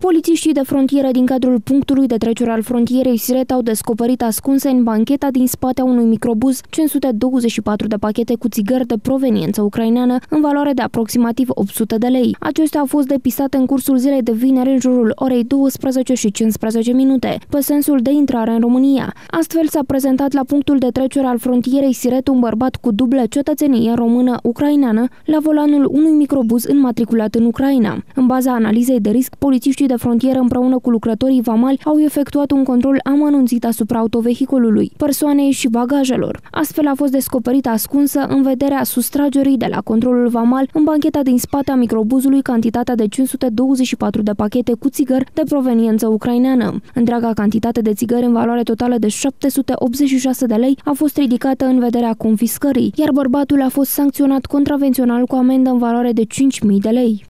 Polițiștii de frontieră din cadrul punctului de trecere al frontierei Siret au descoperit ascunse în bancheta din spate a unui microbuz 524 de pachete cu țigări de proveniență ucraineană în valoare de aproximativ 800 de lei. Acestea au fost depistate în cursul zilei de vineri în jurul orei 12:15 pe sensul de intrare în România. Astfel s-a prezentat la punctul de trecere al frontierei Siret un bărbat cu dublă cetățenie română-ucraineană la volanul unui microbuz înmatriculat în Ucraina. În baza analizei de risc, polițiștii de frontieră împreună cu lucrătorii vamali au efectuat un control amănunțit asupra autovehiculului, persoanei și bagajelor. Astfel a fost descoperită ascunsă în vederea sustragerii de la controlul vamal în bancheta din spate a microbuzului cantitatea de 524 de pachete cu țigări de proveniență ucraineană. Întreaga cantitate de țigări în valoare totală de 786 de lei a fost ridicată în vederea confiscării, iar bărbatul a fost sancționat contravențional cu amendă în valoare de 5.000 de lei.